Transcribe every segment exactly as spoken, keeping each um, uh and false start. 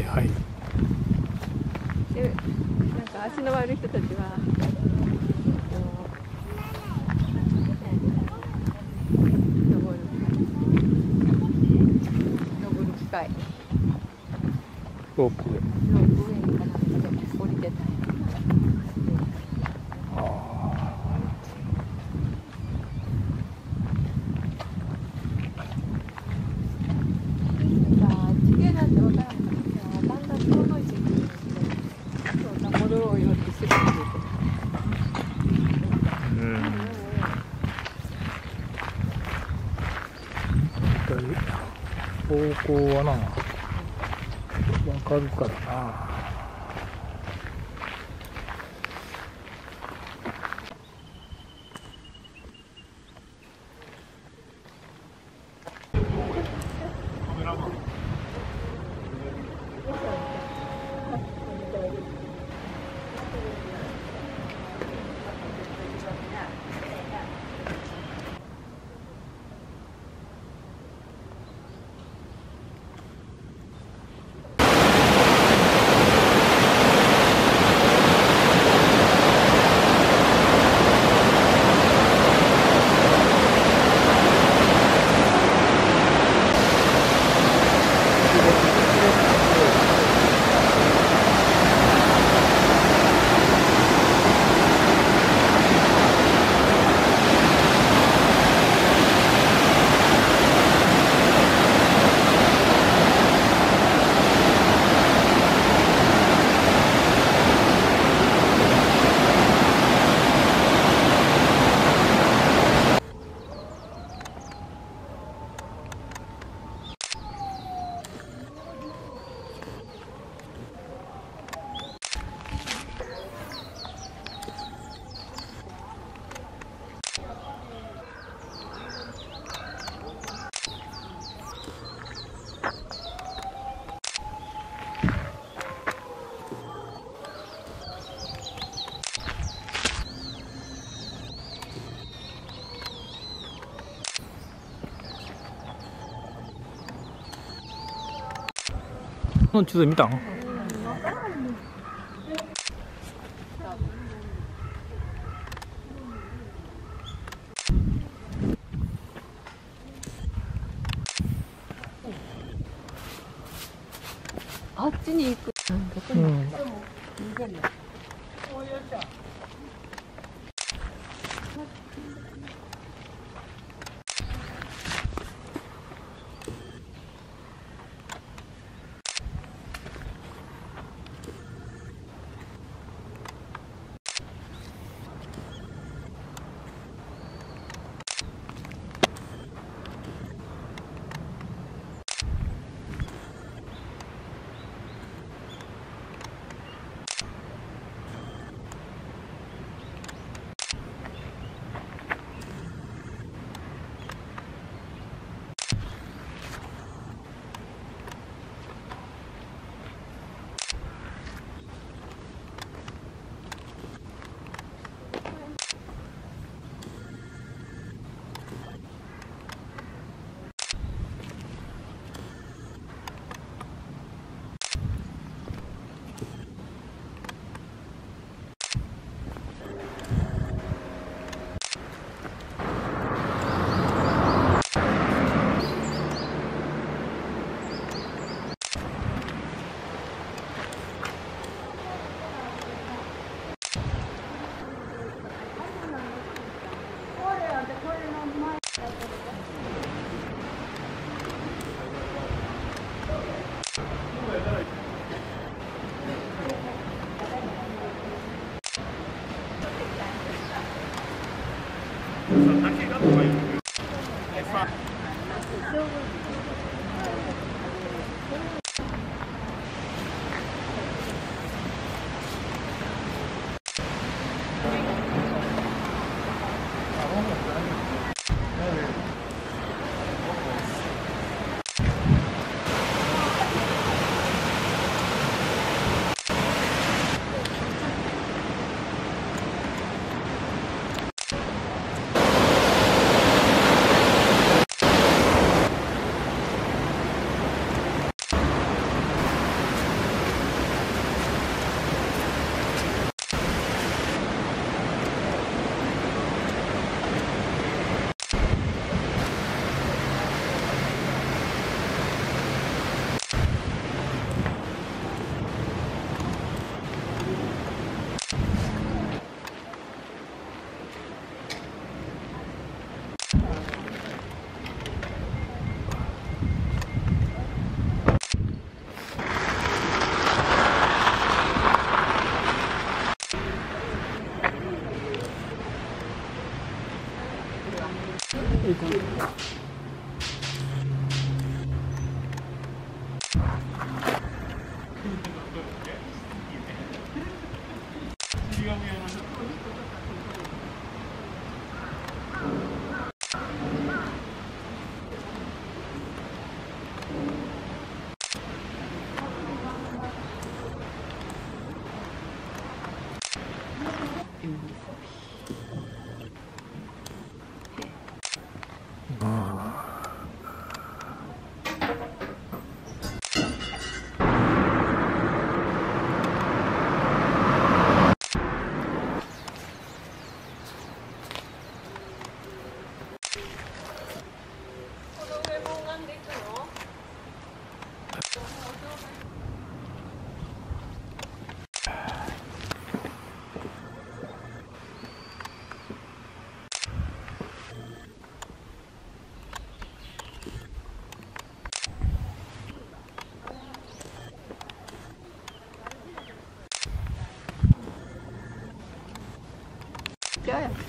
はい。 でなんか足の悪い人たちは登る登る機械ロープで。 ロープウェイかなんかで降りてた。 ああ、地形なんてわからんからだんだん遠のいていくんですけど、そうだ戻ろうよってすぐに言ううん。方向はな、わかるからな。の地図見たん？ あっちに行く。 うん。 行く。 じゃあやったの？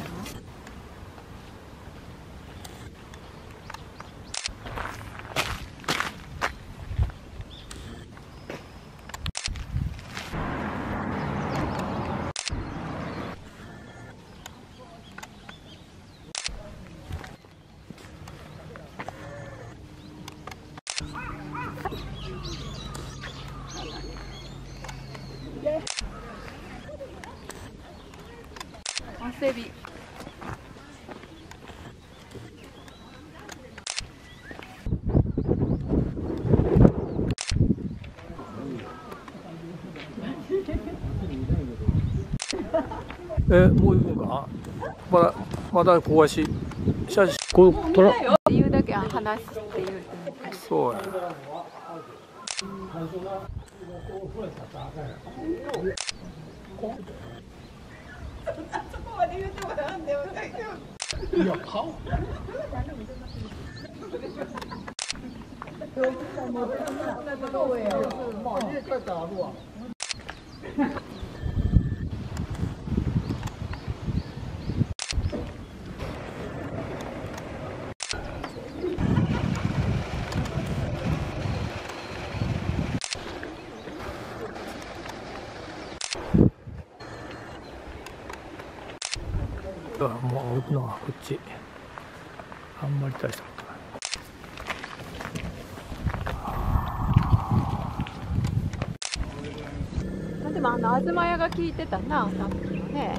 汗び。 え、もう行くんか。まだまだここし写真こう撮ら。 言うだけ話して言うて。 そうや。 そこまで言うてもらんでも大丈夫。 いや顔。あ、もう行くのはこっち。あんまり大したことない。 でもあの東屋が聞いてたな、さっきのね。 うん。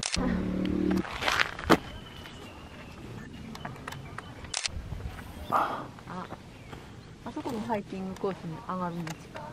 あ、あそこのハイキングコースに上がる道か。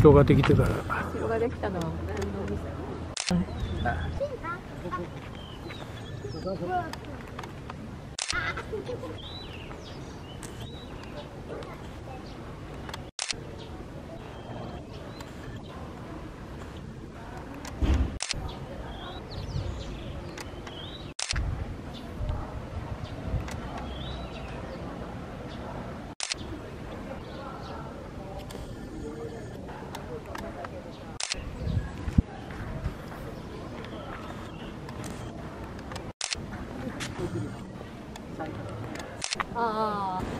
城ができてから。 城ができたのはああ。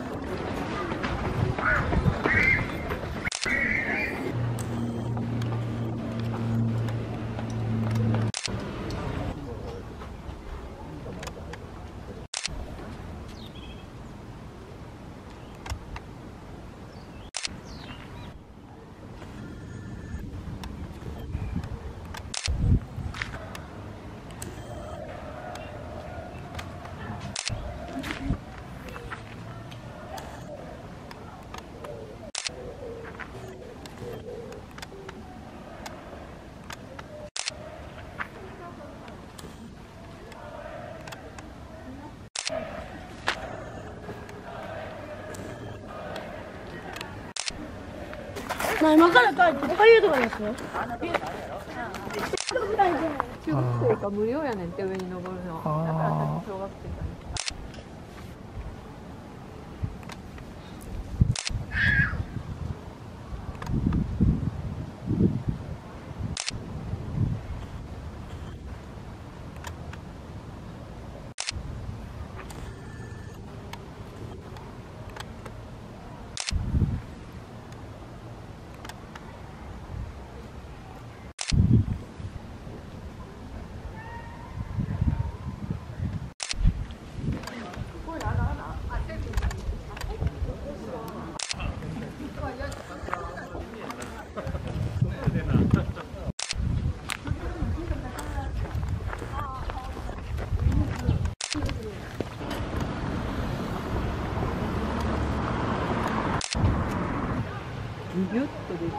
まあ今から帰って他いうとこですよ。 中学生か無料やねんって上に登るの。だからさっき小学生かギュッと出てる。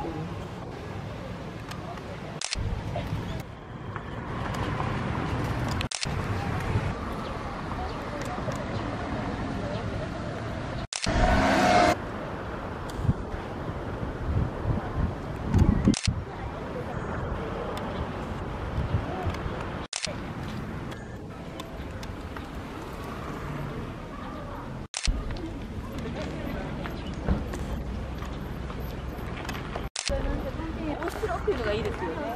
後ろっていうのがいいですよね。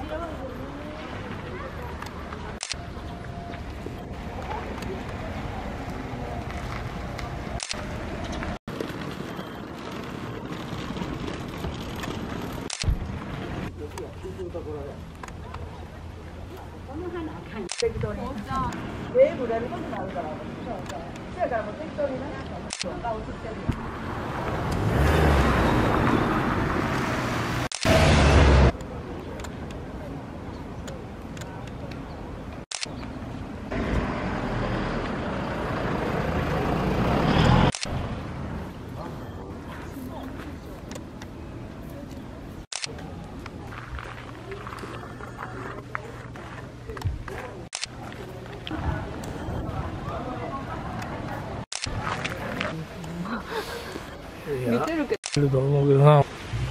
適当に。ええ、もうやることになるから。そうやからもう適当にね。顔映ってるよ。 見てるけいると思うけどな。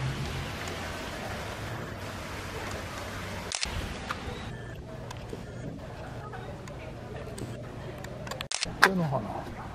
手の花。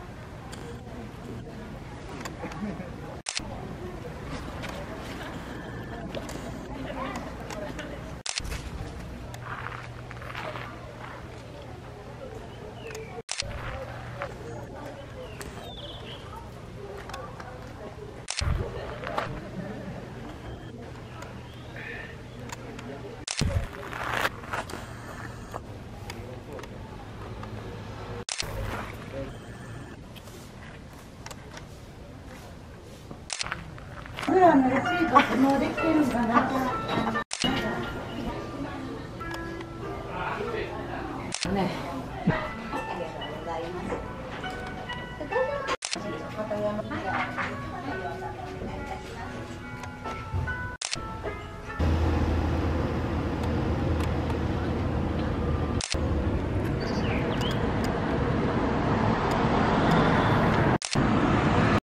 プランのレシートってもうできてるんかな。 ね。